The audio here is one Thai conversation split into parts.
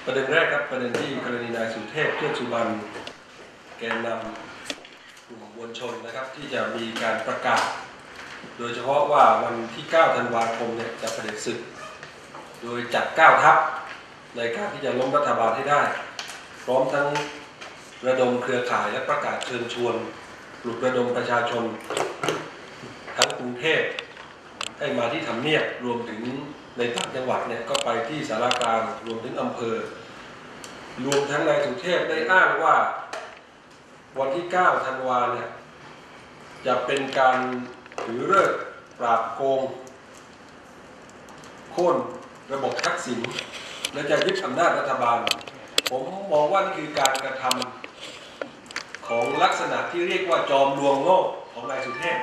ประเด็นแรกครับประเด็นที่กรณีนายสุเทพเทือกสุบรรณแกนนำกลุ่มมวลชนนะครับที่จะมีการประกาศโดยเฉพาะว่าวันที่ 9 ธันวาคมเนี่ยจะเผด็จศึกโดยจัด 9 ทัพในการที่จะล้มรัฐบาลให้ได้พร้อมทั้งระดมเครือข่ายและประกาศเชิญชวนปลุกระดมประชาชนทั้งกรุงเทพให้มาที่ทำเนียบรวมถึงในต่างจังหวัดเนี่ยก็ไปที่สารกลางรวมถึงอำเภอรวมทั้งนายสุเทพได้อ้างว่าวันที่ 9 ธันวาเนี่ยจะเป็นการถือฤกษ์ปราบโกงโค่นระบบทักษิณและจะยึดอำนาจรัฐบาลผมมองว่านี่คือการกระทำของลักษณะที่เรียกว่าจอมลวงโลกของนายสุเทพ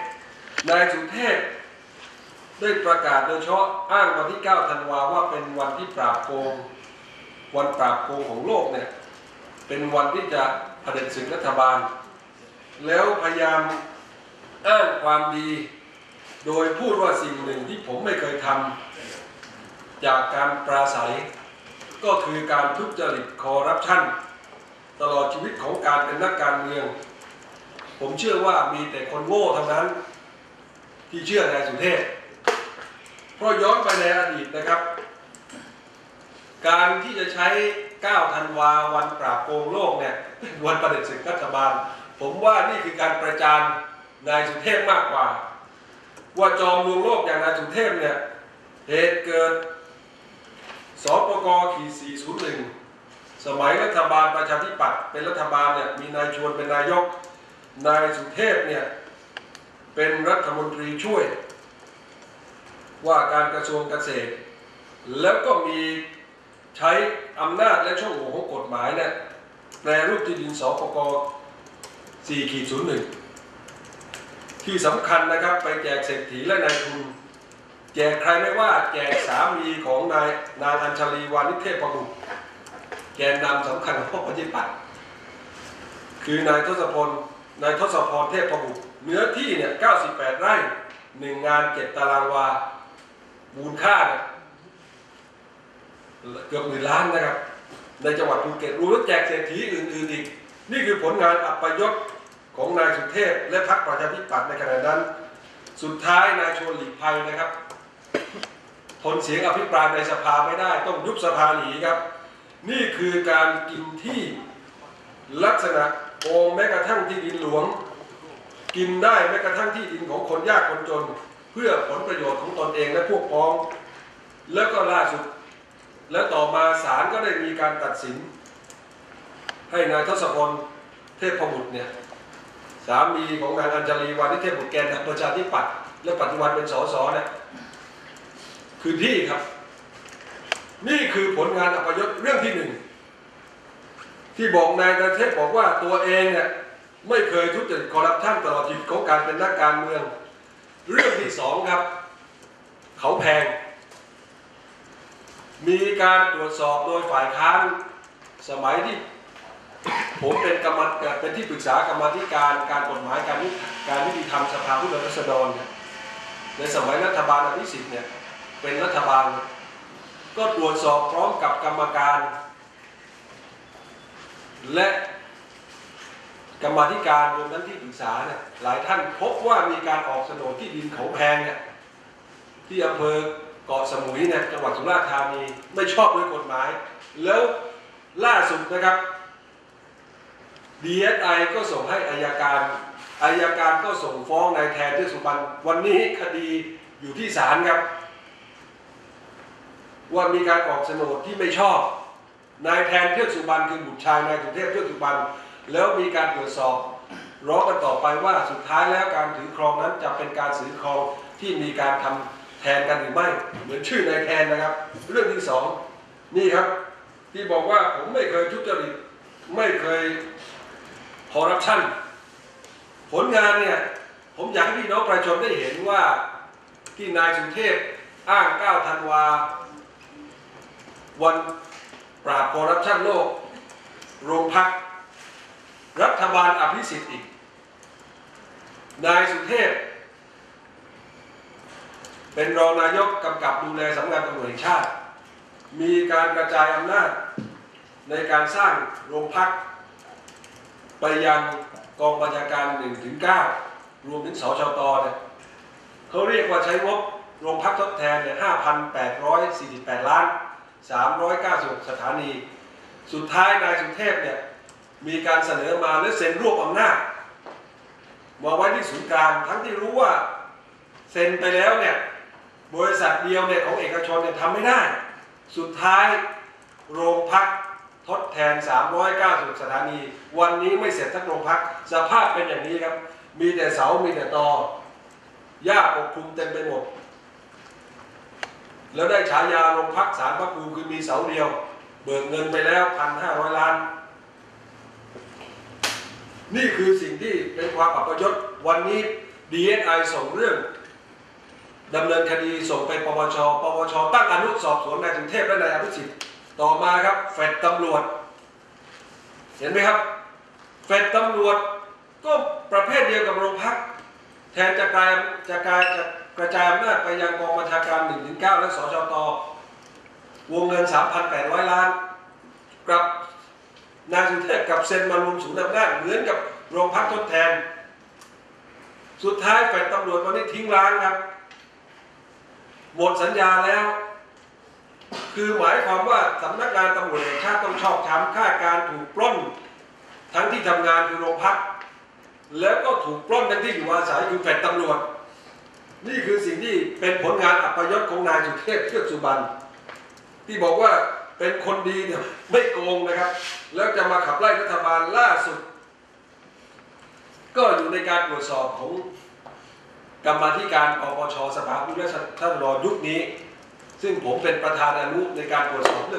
ได้ประกาศโดยเฉพาะอ้างวันที่ 9 ธันวาว่าเป็นวันที่ปราบโกงวันปราบโกงของโลกเนี่ยเป็นวันที่จะเผด็จศึกรัฐบาลแล้วพยายามอ้างความดีโดยพูดว่าสิ่งหนึ่งที่ผมไม่เคยทำจากการปราศัยก็คือการทุจริตคอร์รัปชันตลอดชีวิตของการเป็นนักการเมืองผมเชื่อว่ามีแต่คนโง่เท่านั้นที่เชื่อนายสุเทพเพราะย้อนไปในอดีตนะครับการที่จะใช้ 9 ธันวาวันปราบโกงโลกเนี่ยวันเผด็จศึกรัฐบาลผมว่านี่คือการประจานนายสุเทพมากกว่าว่าจอมลวงโลกอย่างนายสุเทพเนี่ยเหตุเกิดสปก.401 สมัยรัฐบาลประชาธิปัตย์เป็นรัฐบาลเนี่ยมีนายชวนเป็นนายกนายสุเทพเนี่ยเป็นรัฐมนตรีช่วยว่าการกระทรวงเกษตรแล้วก็มีใช้อำนาจและช่องโหว่ของกฎหมายเนี่ยแปรรูปที่ดินสปก.401 ที่สำคัญนะครับไปแจกเศรษฐีและนายทุนแจกใครไม่ว่าแจกสามีของนางอัญชลีวานิชเทพบุตรแกนนำสำคัญของพรรคประชาธิปัตย์คือนายทศพรเทพบุตรเนื้อที่เนี่ย98 ไร่1 งาน7 ตารางวามูลค่าเนี่ยเกือบ10,000 ล้านนะครับในจังหวัดภูเก็ตรวมทั้งแจกเศรษฐีอื่นๆอีกนี่คือผลงานอัปยศของนายสุเทพและพรรคประชาธิปัตย์ในขณะนั้นสุดท้ายนายชวนหลีกภัยนะครับทนเสียงอภิปรายในสภาไม่ได้ต้องยุบสภาหนีครับนี่คือการกินที่ลักษณะโกงแม้กระทั่งที่ดินหลวงกินได้แม้กระทั่งที่ดินของคนยากคนจนเพื่อผลประโยชน์ของตนเองและพวกพ้องแล้วก็ล่าสุดแล้วต่อมาศาลก็ได้มีการตัดสินให้นายทศพลเทพบุตรเนี่ยสามีของนางอัญชลีวานิชเทพบุตรแกนนำประชาธิปัตย์และปัจจุบันเป็นสสเนี่ยคืนที่ครับนี่คือผลงานอัปยศเรื่องที่ 1ที่บอกนายสุเทพบอกว่าตัวเองเนี่ยไม่เคยทุจริตคอร์รัปชันตลอดชีวิตของการเป็นนักการเมืองเรื่องที่ 2ครับเขาแพงมีการตรวจสอบโดยฝ่ายค้านสมัยที่ผมเป็นที่ปรึกษากรรมาธิการการกฎหมายการยุติธรรมสภาผู้แทนราษฎรในสมัยรัฐบาลอภิสิทธิ์เนี่ยเป็นรัฐบาลก็ตรวจสอบพร้อมกับกรรมการและกรรมาธิการรวมทั้งที่ปรึกษาเนี่ยหลายท่านพบว่ามีการออกโฉนดที่ดินเขาแพงเนี่ยที่อำเภอเกาะสมุยเนี่ยจังหวัดสุราษฎร์ธานีไม่ชอบด้วยกฎหมายแล้วล่าสุดนะครับ DSI ก็ส่งให้อัยการก็ส่งฟ้องนายแทนเทือกสุบรรณวันนี้คดีอยู่ที่ศาลครับว่ามีการออกโฉนดที่ไม่ชอบนายแทนเทือกสุบรรณคือบุตรชายนายสุเทพเทือกสุบรรณแล้วมีการตรวจสอบร้องกันต่อไปว่าสุดท้ายแล้วการถือครองนั้นจะเป็นการถือครองที่มีการทำแทนกันหรือไม่เหมือนชื่อนายแทนนะครับเรื่องที่ 2นี่ครับที่บอกว่าผมไม่เคยทุจริตไม่เคยคอร์รัปชันผลงานเนี่ยผมอยากให้พี่น้องประชาชนได้เห็นว่าที่นายสุเทพอ้าง 9 ธันวาวันปราบคอร์รัปชันโลกโรงพักรัฐบาลอภิสิทธิ์อีกนายสุเทพเป็นรองนายกกำกับดูแลสำนักงานตำรวจแห่งชาติ มีการกระจายอำนาจในการสร้างโรงพักไปยังกองบัญชาการ1 ถึง 9รวมถึงสชตเนี่ยเขาเรียกว่าใช้งบโรงพักทดแทนเนี่ย 5,848 ล้าน396 สถานีสุดท้ายนายสุเทพเนี่ยมีการเสนอมาและเซ็นรวบอำนาจมาไว้ที่ศูนย์กลางทั้งที่รู้ว่าเซ็นไปแล้วเนี่ยบริษัทเดียวเนี่ยของเอกชนเนี่ยทำไม่ได้สุดท้ายโรงพักทดแทน390 สถานีวันนี้ไม่เสร็จทั้งโรงพักสภาพเป็นอย่างนี้ครับมีแต่เสามีแต่ตอหญ้าปกคลุมเต็มไปหมดแล้วได้ฉายาโรงพักศาลพระภูมิคือมีเสาเดียวเบิกเงินไปแล้ว 1,500 ล้านนี่คือสิ่งที่เป็นความอัปยศวันนี้ DSI ส่งเรื่องดำเนินคดีส่งไปปปชตั้งอนุสอบสวนนายสุเทพและนายอภิสิทธิ์ต่อมาครับเฟดตำรวจเห็นไหมครับเฟดตำรวจก็ประเภทเดียวกับโรงพักแทนจะกระจายอำนาจไปยังกองบัญชาการ1 ถึง 9และสชตวงเงิน 3,800 ล้านกับนายสุเทพกับเซ็นมารวมศูนย์อำนาจเหมือนกับโรงพักทดแทนสุดท้ายฝ่ายตำรวจวันนี้ทิ้งร้างครับหมดสัญญาแล้วคือหมายความว่าสำนักงานตำรวจแห่งชาติต้องชอบธรรมฆ่าการถูกปล้นทั้งที่ทำงานคือโรงพักแล้วก็ถูกปล้นทั้งที่อยู่อาศัยคือฝ่ายตำรวจนี่คือสิ่งที่เป็นผลงานอัปยศของนายสุเทพเทือกสุบรรณที่บอกว่าเป็นคนดีเนี่ยไม่โกงนะครับแล้วจะมาขับไล่รัฐบาลล่าสุดก็อยู่ในการตรวจสอบของกรรมาธิการปปชสภาผู้แทนราษฎรยุคนี้ซึ่งผมเป็นประธานอนุในการตรวจสอบเรื่อง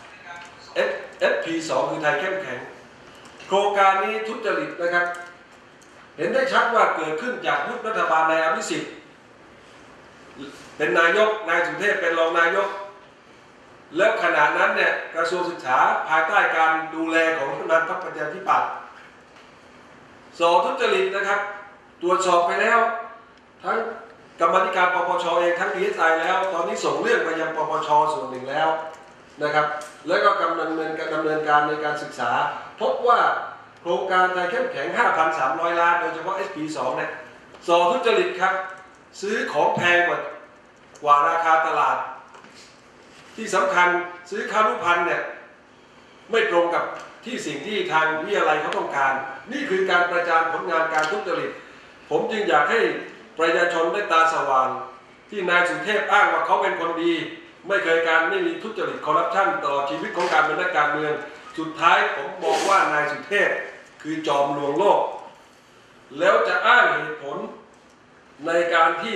FP2 คือไทยเข้มแข็งโครงการนี้ทุจริตนะครับเห็นได้ชัดว่าเกิดขึ้นจากยุครัฐบาลนายอภิสิทธิ์เป็นนายกนายสุเทพเป็นรองนายกแล้วขณะนั้นเนี่ยกระทรวงศึกษาภายใต้การดูแลของคณะพรรคประชาธิปัตย์สอบทุจริตนะครับตรวจสอบไปแล้วทั้งกรรมาธิการปปชเองทั้ง DSI แล้วตอนนี้ส่งเรื่องไปยังปปชส่วนหนึ่งแล้วนะครับแล้วก็กำลังดำเนินการในการศึกษาพบว่าโครงการไทยเข้มแข็ง 5,300 ล้านโดยเฉพาะ SP2 เนี่ยสอบทุจริตครับซื้อของแพงกว่าราคาตลาดที่สำคัญซื้อคารุพันธ์เนี่ยไม่ตรงกับที่สิ่งที่ทางวิทยาลัยเขาต้องการนี่คือการประจานผลงานการทุจริตผมจึงอยากให้ประชาชนได้ตาสว่างที่นายสุเทพอ้างว่าเขาเป็นคนดีไม่เคยไม่มีทุจริตคอร์รัปชันตลอดชีวิตของการเป็นนักการเมืองสุดท้ายผมมองว่านายสุเทพคือจอมลวงโลกแล้วจะอ้างเหตุผลในการที่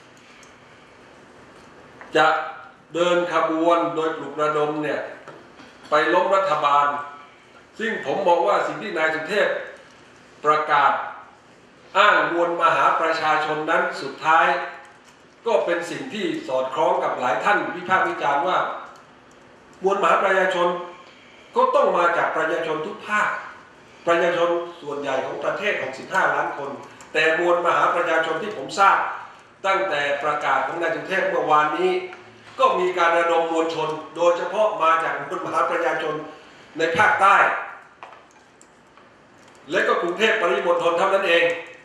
จะเดินขบวนโดยปลุกระดมเนี่ยไปล้มรัฐบาลซึ่งผมมองว่าสิ่งที่นายสุเทพประกาศอ้างมวลมหาประชาชนนั้นสุดท้ายก็เป็นสิ่งที่สอดคล้องกับหลายท่านวิพากษ์วิจารณ์ว่ามวลมหาประชาชนก็ต้องมาจากประชาชนทุกภาคประชาชนส่วนใหญ่ของประเทศ65 ล้านคนแต่มวลมหาประชาชนที่ผมทราบตั้งแต่ประกาศของนายสุเทพเมื่อวานนี้ก็มีการระดมมวลชนโดยเฉพาะมาจากมวลมหาประชาชนในภาคใต้และก็กรุงเทพปริมณฑลเท่านั้นเอง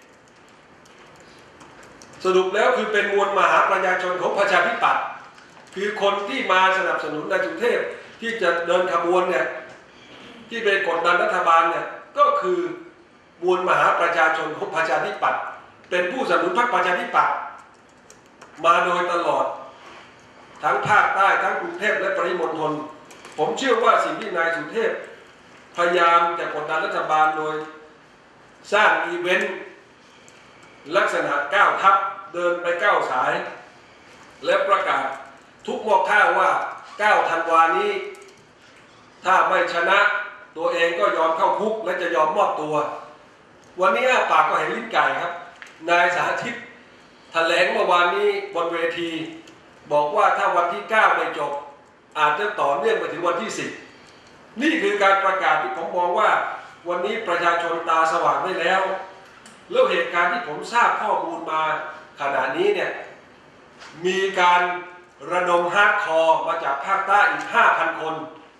สรุปแล้วคือเป็นมวลมหาประชาชนของประชาธิปัตย์คือคนที่มาสนับสนุนนายสุเทพที่จะเดินขบวนเนี่ยที่ไปกดดันรัฐบาลเนี่ยก็คือมวลมหาประชาชนของประชาธิปัตย์เป็นผู้สนับสนุนพรรคประชาธิปัตย์มาโดยตลอดทั้งภาคใต้ทั้งกรุงเทพและปริมณฑลผมเชื่อว่าสิ่งที่นายสุเทพพยายามจะกดดันรัฐบาลโดยสร้างอีเวนต์ลักษณะ9 ทัพเดินไป9 สายและประกาศทุกหม้อข้าวว่า9 ธันวานี้ถ้าไม่ชนะตัวเองก็ยอมเข้าคุกและจะยอมมอบตัววันนี้อ้าปากก็เห็นลิ้นไก่ครับนายสาธิตแถลงเมื่อวานนี้บนเวทีบอกว่าถ้าวันที่9ไม่จบอาจจะต่อเนื่องไปถึงวันที่10นี่คือการประกาศที่ผมมองว่าวันนี้ประชาชนตาสว่างได้แล้วแล้วเหตุการณ์ที่ผมทราบข้อมูลมาขณะนี้เนี่ยมีการระดมฮาร์ดคอร์มาจากภาคใต้อีก 5,000 คน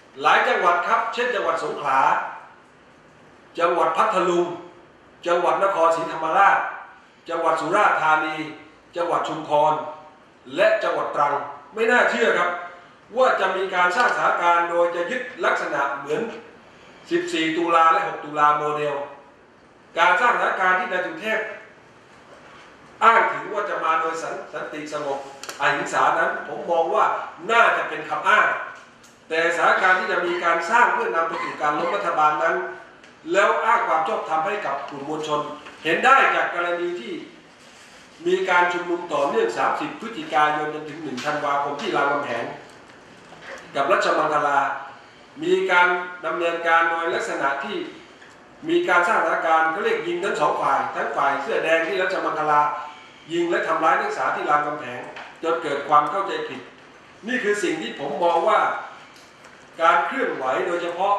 หลายจังหวัดครับเช่นจังหวัดสงขลาจังหวัดพัทลุงจังหวัดนครศรีธรรมราชจังหวัดสุราษฎร์ธานีจังหวัดชุมพรและจังหวัดตรังไม่น่าเชื่อครับว่าจะมีการสร้างสถานการณ์โดยจะยึดลักษณะเหมือน14 ตุลาและ 6 ตุลาโมเดลการสร้างสถานการณ์ที่นายสุเทพอ้างถึงว่าจะมาโดยสันติสงบอหิงสานั้นผมมองว่าน่าจะเป็นคำอ้างแต่สถานการณ์ที่จะมีการสร้างเพื่อนำไปสู่การล้มรัฐบาลนั้นแล้วอ้างความชอบธรรมให้กับกลุ่มมวลชนเห็นได้จากกรณีที่มีการชุมนุมต่อเนื่อง30 พฤศจิกายนจนถึง 1 ธันวาคมที่รามคำแหงกับรัชมังคลามีการดำเนินการโดยลักษณะที่มีการสร้างสถานการณ์เขาเรียกยิงทั้งสองฝ่ายทั้งฝ่ายเสื้อแดงที่รัชมังคลายิงและทำร้ายนักศึกษาที่รามคำแหงจนเกิดความเข้าใจผิดนี่คือสิ่งที่ผมมองว่าการเคลื่อนไหวโดยเฉพาะ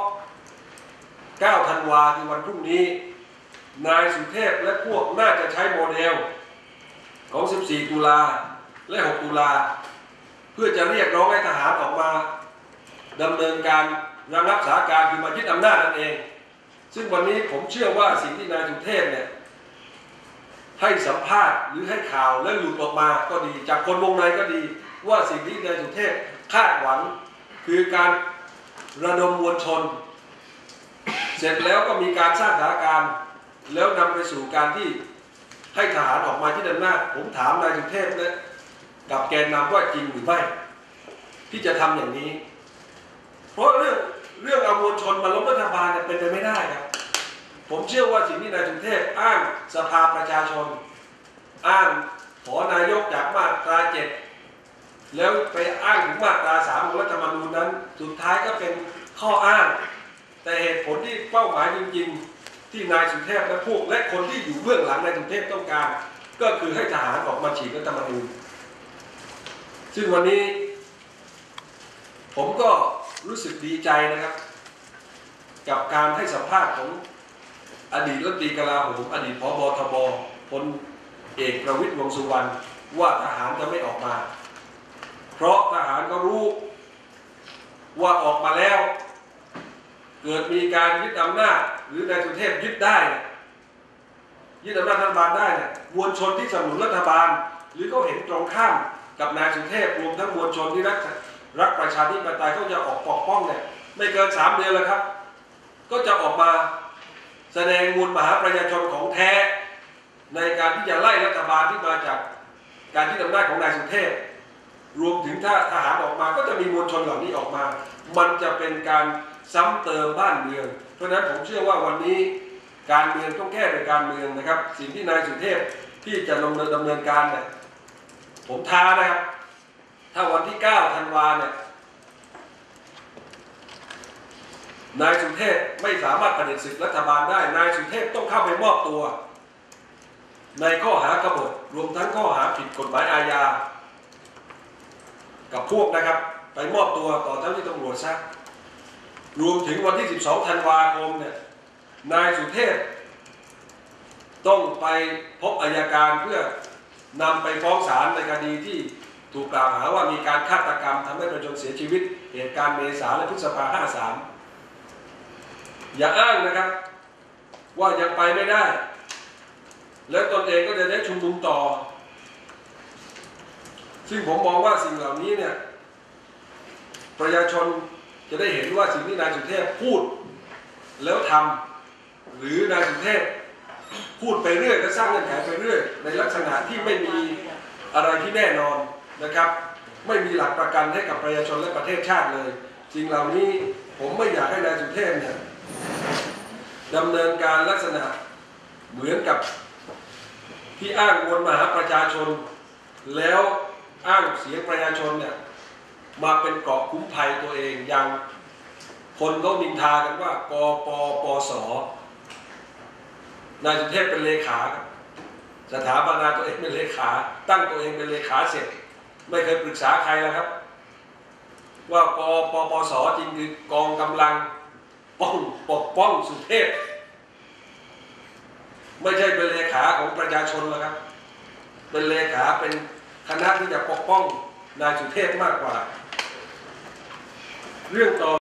9 ธันวาคือวันพรุ่งนี้นายสุเทพและพวกน่าจะใช้โมเดลของ 14 ตุลาและ 6 ตุลาเพื่อจะเรียกร้องให้ทหารออกมาดำเนินการระงับสถานการณ์คือมายึดอำนาจนั่นเองซึ่งวันนี้ผมเชื่อว่าสิ่งที่นายสุเทพเนี่ยให้สัมภาษณ์หรือให้ข่าวและหลุดออกมาก็ดีจากคนวงในก็ดีว่าสิ่งที่นายสุเทพคาดหวังคือการระดมมวลชนเสร็จแล้วก็มีการสร้างสถานการณ์แล้วนำไปสู่การที่ให้ทหารออกมาที่อำนาจผมถามนายสุเทพและกับแกนนำว่าจริงหรือไม่ที่จะทำอย่างนี้เพราะเรื่องเอามวลชนมาล้มรัฐบาลเนี่ยเป็นไปไม่ได้ครับผมเชื่อว่าสิ่งที่นายสุเทพอ้างสภาประชาชนอ้างขอนายกจากมาตรา 7แล้วไปอ้างถึงมาตรา 3ของรัฐธรรมนูญนั้นสุดท้ายก็เป็นข้ออ้างแต่เหตุผลที่เป้าหมายจริงๆที่นายสุเทพและพวกและคนที่อยู่เบื้องหลังนายสุเทพต้องการก็คือให้ทหารออกมาฉีกรัฐธรรมนูญซึ่งวันนี้ผมก็รู้สึกดีใจนะครับกับการให้สัมภาษณ์ของอดีตรัฐมนตรีกลาโหมอดีตผบ.ทบ.พลเอกประวิตร วงษ์สุวรรณว่าทหารจะไม่ออกมาเพราะทหารก็รู้ว่าออกมาแล้วเกิดมีการยึดอำนาจหรือนายสุเทพยึดได้ยึดอำนาจรัฐบาลได้เนี่ยมวลชนที่สนับสนุนรัฐบาลหรือเขาเห็นตรงข้ามกับนายสุเทพรวมทั้งมวลชนที่รักประชาธิปไตยเขาจะออกปกป้องเนี่ยไม่เกิน3 เดือนแล้วครับก็จะออกมาแสดงมวลมหาประชาชนของแท้ในการที่จะไล่รัฐบาลที่มาจากการยึดอำนาจของนายสุเทพรวมถึงถ้าทหารออกมาก็จะมีมวลชนเหล่านี้ออกมามันจะเป็นการซ้ำเติมบ้านเมืองเพราะฉะนั้นผมเชื่อว่าวันนี้การเมืองต้องแก้โดยการเมืองนะครับสิ่งที่นายสุเทพที่จะดำเนินการเนี่ยผมท้านะครับถ้าวันที่ 9 ธันวาเนี่ยนายสุเทพไม่สามารถปฏิเสธรัฐบาลได้นายสุเทพต้องเข้าไปมอบตัวในข้อหากบฏรวมทั้งข้อหาผิดกฎหมายอาญากับพวกนะครับไปมอบตัวต่อเจ้าหน้าที่ตำรวจซะรวมถึงวันที่ 12 ธันวาคมเนี่ยนายสุเทพต้องไปพบอัยการเพื่อนำไปฟ้องศาลในคดีที่ถูกกล่าวหาว่ามีการฆาตกรรมทำให้ประชาชนเสียชีวิตเหตุการณ์เมษาและพฤษภา 53อย่าอ้างนะครับว่ายังไปไม่ได้และตนเองก็จะได้ชุมนุมต่อซึ่งผมมองว่าสิ่งเหล่านี้เนี่ยประชาชนจะได้เห็นว่าสิ่งที่นายสุเทพพูดแล้วทำหรือนายสุเทพพูดไปเรื่อยและสร้างเงื่อนไขไปเรื่อยในลักษณะที่ไม่มีอะไรที่แน่นอนนะครับไม่มีหลักประกันให้กับประชาชนและประเทศชาติเลยสิ่งเหล่านี้ผมไม่อยากให้นายสุเทพเนี่ยดำเนินการลักษณะเหมือนกับที่อ้างวนมาหาประชาชนแล้วอ้างเสียงประชาชนเนี่ยมาเป็นเกราะคุ้มภัยตัวเองอย่างคนเขานินทากันว่ากปปส.นายสุเทพเป็นเลขาสถาปนาตัวเองเป็นเลขาตั้งตัวเองเป็นเลขาเสร็จไม่เคยปรึกษาใครแล้วครับว่ากปปส.จริงคือกองกำลังปกป้องสุเทพไม่ใช่เป็นเลขาของประชาชนแล้วครับเป็นเลขาเป็นคณะที่จะปกป้องนายสุเทพมากกว่าเรื่องต่อ